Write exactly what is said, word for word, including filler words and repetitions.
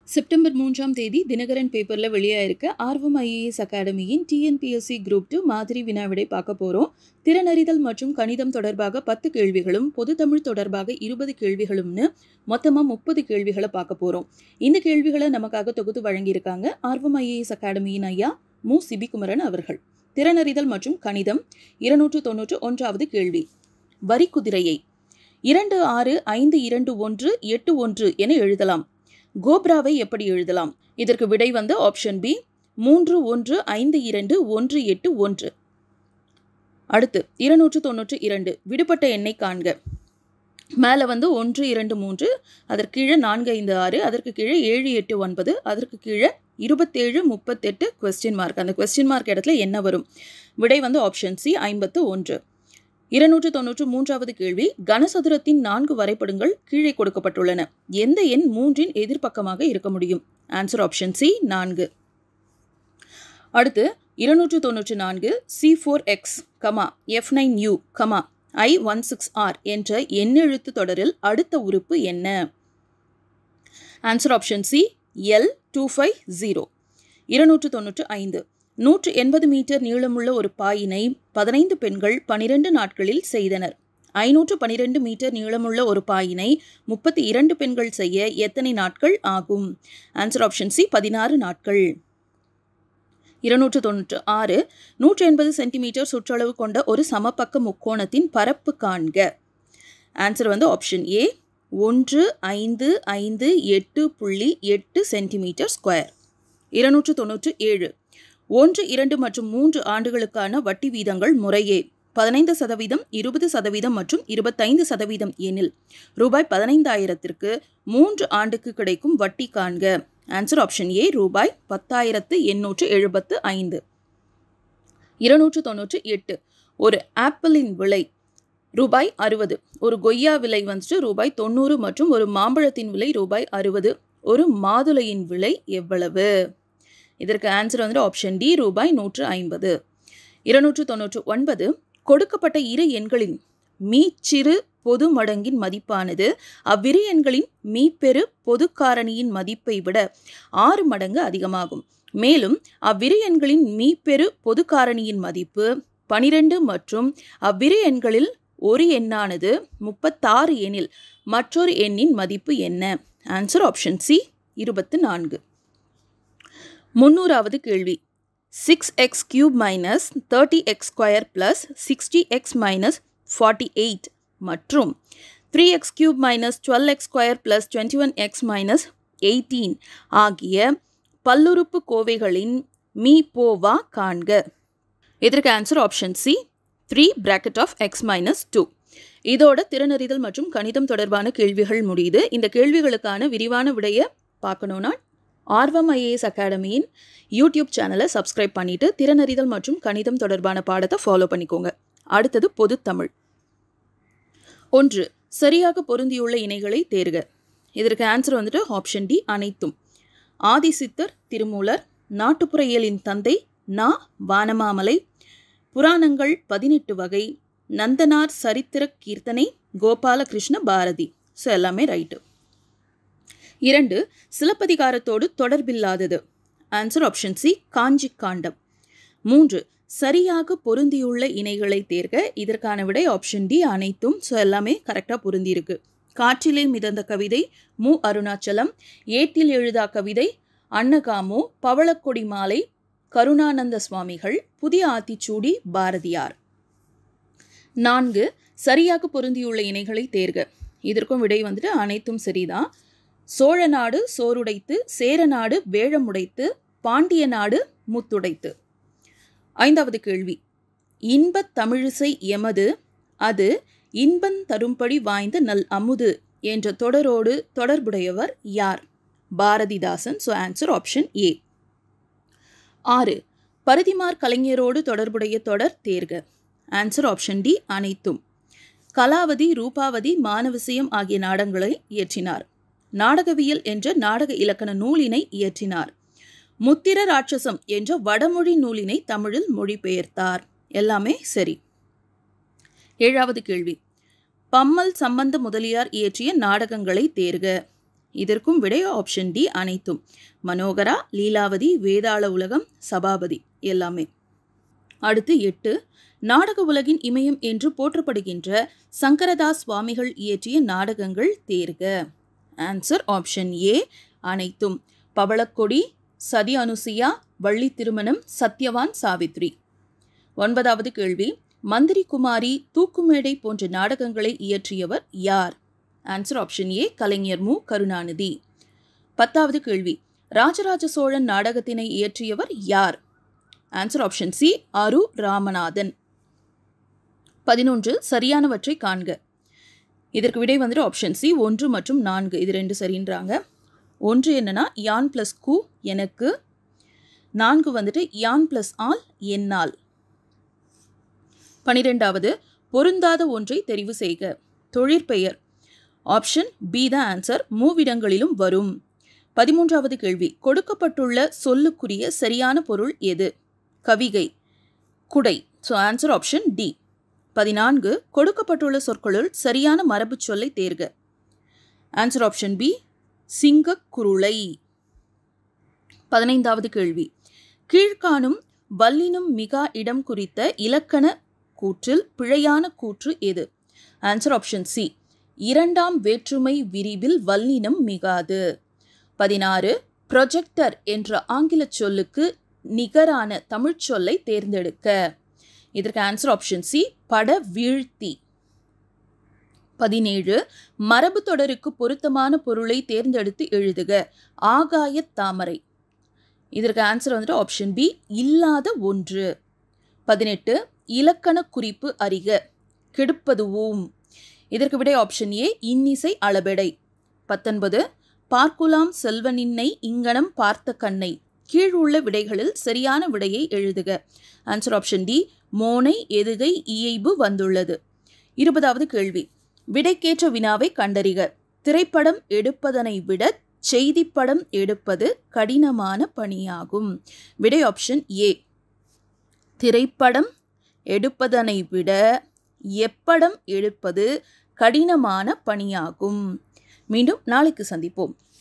September மூன்றாம் தேதி தினகரன் பேப்பரில் வெளியாயிருக்க ஆர்வம் ஐஏஎஸ் அகாடமியின் டிஎன்பிஎஸ்சி குரூப் டூ மாதிரி வினாவிடை பார்க்க போகிறோம். திறனறிதல் மற்றும் கணிதம் தொடர்பாக பத்து கேள்விகளும் பொது தமிழ் தொடர்பாக இருபது கேள்விகளும்னு மொத்தமாக முப்பது கேள்விகளை பார்க்க போகிறோம். இந்த கேள்விகளை நமக்காக தொகுத்து வழங்கியிருக்காங்க ஆர்வம் ஐஏஎஸ் அகாடமியின் ஐயா மு சிபிகுமரன் அவர்கள். திறனறிதல் மற்றும் கணிதம் இருநூற்று தொன்னூற்று ஒன்றாவது கேள்வி. வரி குதிரையை இரண்டு ஆறு ஐந்து இரண்டு ஒன்று எட்டு ஒன்று என எழுதலாம். கோப்ராவை எப்படி எழுதலாம்? இதற்கு விடை வந்து ஆப்ஷன் பி மூன்று ஒன்று ஐந்து இரண்டு ஒன்று எட்டு ஒன்று. அடுத்து இருநூற்று தொன்னூற்று இரண்டு விடுபட்ட எண்ணை காண்க. மேலே வந்து ஒன்று இரண்டு மூன்று, அதற்கு கீழே நான்கு ஐந்து ஆறு, அதற்கு கீழே ஏழு எட்டு ஒன்பது, அதற்கு கீழே இருபத்தேழு முப்பத்தெட்டு கொஸ்டின் மார்க். அந்த கொஸ்டின் மார்க் இடத்துல என்ன வரும்? விடை வந்து ஆப்ஷன் சி ஐம்பத்து ஒன்று. இருநூற்று தொன்னூற்று மூன்றாவது கேள்வி. கனசதுரத்தின் நான்கு வரைபடங்கள் கீழே கொடுக்கப்பட்டுள்ளன. எந்த எண் மூன்றின் எதிர்பக்கமாக இருக்க முடியும்? ஆன்சர் ஆப்ஷன் சி நான்கு. அடுத்து இருநூற்று தொன்னூற்று நான்கு C four X comma F nine U comma I one six R என்ற எண்ணெழுத்து தொடரில் அடுத்த உறுப்பு என்ன? Answer option C L two five zero. இருநூற்று தொன்னூற்று ஐந்து. நூற்று எண்பது மீட்டர் நீளமுள்ள ஒரு பாயினை பதினைந்து பெண்கள் பனிரெண்டு நாட்களில் செய்தனர். ஐநூற்று பனிரெண்டு மீட்டர் நீளமுள்ள ஒரு பாயினை முப்பத்தி இரண்டு பெண்கள் செய்ய எத்தனை நாட்கள் ஆகும்? ஆன்சர் ஆப்ஷன் சி பதினாறு நாட்கள். இருநூற்று தொன்னூற்று ஆறு. நூற்று எண்பது சென்டிமீட்டர் சுற்றளவு கொண்ட ஒரு சமபக்க முக்கோணத்தின் பரப்பு காண்க. ஆன்சர் வந்து ஆப்ஷன் ஏ ஒன்று ஐந்து ஐந்து எட்டு புள்ளி எட்டு சென்டிமீட்டர் ஸ்கொயர். இருநூற்று தொன்னூற்று ஏழு. ஒன்று இரண்டு மற்றும் மூன்று ஆண்டுகளுக்கான வட்டி வீதங்கள் முறையே பதினைந்து சதவீதம் இருபது சதவீதம் மற்றும் இருபத்தைந்து சதவீதம் எனில் ரூபாய் பதினைந்தாயிரத்திற்கு மூன்று ஆண்டுக்கு கிடைக்கும் வட்டி காண்க. ஆன்சர் ஆப்ஷன் ஏ ரூபாய் பத்தாயிரத்து எண்ணூற்று எழுபத்து ஐந்து. இருநூற்று தொன்னூற்று எட்டு. ஒரு ஆப்பிளின் விலை ரூபாய் அறுபது, ஒரு கொய்யா விலை வந்துட்டு ரூபாய் தொண்ணூறு மற்றும் ஒரு மாம்பழத்தின் விலை ரூபாய் அறுபது. ஒரு மாதுளையின் விலை எவ்வளவு? இதற்கு ஆன்சர் வந்து ஆப்ஷன் டி ரூபாய் நூற்று ஐம்பது. இருநூற்று தொன்னூற்று ஒன்பது. கொடுக்கப்பட்ட இரு எண்களின் மீச்சிறு பொது மடங்கின் மதிப்பானது அவ்விரு எண்களின் மீப்பெரு பொது காரணியின் மதிப்பை விட ஆறு மடங்கு அதிகமாகும். மேலும் அவ்விரு எண்களின் மீப்பெரு பொது காரணியின் மதிப்பு பனிரெண்டு மற்றும் அவ்விரு எண்களில் ஒரு எண்ணானது முப்பத்தாறு எனில் மற்றொரு எண்ணின் மதிப்பு என்ன? ஆன்சர் ஆப்ஷன் சி இருபத்து நான்கு. முன்னூறாவது கேள்வி. Six X cube minus thirty X square plus sixty X minus forty eight மற்றும் three X cube minus twelve X square plus twenty one X minus eighteen ஆகிய பல்லுறுப்பு கோவைகளின் மீ போவா காண்க. இதற்கு answer option C three bracket of X minus two. இதோட திறனறிதல் மற்றும் கணிதம் தொடர்பான கேள்விகள் முடியுது. இந்த கேள்விகளுக்கான விரிவான விடையை பார்க்கணுன்னா ஆர்வம் ஐஏஎஸ் அகாடமியின் யூடியூப் சேனலை சப்ஸ்கிரைப் பண்ணிவிட்டு திறனறிதல் மற்றும் கணிதம் தொடர்பான பாடத்தை ஃபாலோ பண்ணிக்கோங்க. அடுத்தது பொது தமிழ். ஒன்று. சரியாக பொருந்தியுள்ள இணைகளை தேர்க. இதற்கு ஆன்சர் வந்துட்டு ஆப்ஷன் டி அனைத்தும். ஆதிசித்தர் திருமூலர், நாட்டுப்புற இயலின் தந்தை நா வானமாமலை, புராணங்கள் பதினெட்டு வகை, நந்தனார் சரித்திர கீர்த்தனை, கோபாலகிருஷ்ண பாரதி. ஸோ எல்லாமே ரைட்டு. இரண்டு. சிலப்பதிகாரத்தோடு தொடர்பில்லாதது. Answer option C Kanchi Kandam. மூன்று. சரியாக பொருந்தியுள்ள இணைகளை தேர்க. இதற்கான விடை ஆப்ஷன் டி அனைத்தும். ஸோ எல்லாமே கரெக்டாக பொருந்தியிருக்கு. காற்றிலே மிதந்த கவிதை மு அருணாச்சலம், ஏட்டில் எழுதா கவிதை அன்னகாமு, பவளக்கொடி மாலை கருணானந்த சுவாமிகள், புதிய ஆத்திச்சூடி பாரதியார். நான்கு. சரியாக பொருந்தியுள்ள இணைகளை தேர்க. இதற்கும் விடை வந்துட்டு அனைத்தும் சரிதான். சோழ நாடு சோறுடைத்து, சேர நாடு வேழமுடைத்து, பாண்டிய நாடு முத்துடைத்து. ஐந்தாவது கேள்வி. இன்பத் தமிழிசை எமது அது இன்பந் தரும்படி வாய்ந்த நல் அமுது என்ற தொடரோடு தொடர்புடையவர் யார்? Bharathidasan. So answer option A. ஆறு. பரிதிமார் கலைஞரோடு தொடர்புடைய தொடர் தேர்க. ஆன்சர் ஆப்ஷன் டி அனைத்தும். கலாவதி, ரூபாவதி, மானவிசயம் ஆகிய நாடகங்களை இயற்றினார். நாடகவியல் என்ற நாடக இலக்கண நூலினை இயற்றினார். முத்திர ராட்சசம் என்ற வடமொழி நூலினை தமிழில் மொழிபெயர்த்தார். எல்லாமே சரி. ஏழாவது கேள்வி. பம்மல் சம்பந்த முதலியார் இயற்றிய நாடகங்களை தேர்க. இதற்கும் விடை ஆப்ஷன் டி அனைத்தும். மனோகரா, லீலாவதி, வேதாள உலகம், சபாபதி எல்லாமே. அடுத்து எட்டு. நாடக உலகின் இமயம் என்று போற்றப்படுகின்ற சங்கரதாஸ் சுவாமிகள் இயற்றிய நாடகங்கள் தேர்க. ஆன்சர் ஆப்ஷன் ஏ அனைத்தும். பவளக்கொடி, சதி அனுசுயா, வள்ளி திருமணம், சத்யவான் சாவித்ரி. ஒன்பதாவது கேள்வி. மந்திரி குமாரி, தூக்குமேடை போன்ற நாடகங்களை இயற்றியவர் யார்? ஆன்சர் ஆப்ஷன் ஏ கலைஞர் மு கருணாநிதி. பத்தாவது கேள்வி. ராஜராஜ சோழன் நாடகத்தினை இயற்றியவர் யார்? ஆன்சர் ஆப்ஷன் சி ஆரு ராமநாதன். பதினொன்று. சரியானவற்றை காண்க. இதற்கு விடை வந்துட்டு ஆப்ஷன் சி ஒன்று மற்றும் நான்கு. இது ரெண்டு சரின்றாங்க. ஒன்று என்னன்னா யான் பிளஸ் கு எனக்கு. நான்கு வந்துட்டு யான் பிளஸ் ஆல் என்னால். பனிரெண்டாவது. பொருந்தாத ஒன்றை தெரிவு செய்க. தொழிற்பெயர். ஆப்ஷன் பி தான் ஆன்சர். மூவிடங்களிலும் வரும். பதிமூன்றாவது கேள்வி. கொடுக்கப்பட்டுள்ள சொல்லுக்குரிய சரியான பொருள் எது? கவிகை, குடை. So answer option D. பதினான்கு. கொடுக்கப்பட்டுள்ள சொற்களுள் சரியான மரபு சொல்லை தேர்க. ஆன்சர் ஆப்ஷன் பி சிங்கக்குருளை. பதினைந்தாவது கேள்வி. கீழ்காணும் வல்லினும் மிகா இடம் குறித்த இலக்கண கூற்றில் பிழையான கூற்று எது? ஆன்சர் ஆப்ஷன் சி இரண்டாம் வேற்றுமை விரிவில் வல்லினம் மிகாது. பதினாறு. ப்ரொஜெக்டர் என்ற ஆங்கில சொல்லுக்கு நிகரான தமிழ் சொல்லை தேர்ந்தெடுக்க. இதற்கு ஆன்சர் ஆப்ஷன் சி பட வீழ்த்தி. பதினேழு. மரபு தொடருக்கு பொருத்தமான பொருளை தேர்ந்தெடுத்து எழுதுக. ஆகாய தாமரை. இதற்கு ஆன்சர் வந்துட்டு ஆப்ஷன் பி இல்லாத ஒன்று. பதினெட்டு. இலக்கண குறிப்பு அறிக. கெடுப்பதுவும். இதற்கு விடை ஆப்ஷன் ஏ இன்னிசை அளபெடை. பத்தொன்பது. பார்க்குலாம் செல்வனின்னை இங்கனம் பார்த்த கண்ணை. கீழ் உள்ள விடைகளில் சரியான விடையை எழுதுக. ஆன்சர் ஆப்ஷன் டி மோனை எதுகை இயைபு வந்துள்ளது. இருபதாவது கேள்வி. விடைக்கேற்ற வினாவை கண்டறிக. திரைப்படம் எடுப்பதனை விட செய்திப்படம் எடுப்பது கடினமான பணியாகும். விடை ஆப்ஷன் ஏ. திரைப்படம் எடுப்பதனை விட எப்படம் எடுப்பது கடினமான பணியாகும். மீண்டும் நாளைக்கு சந்திப்போம்.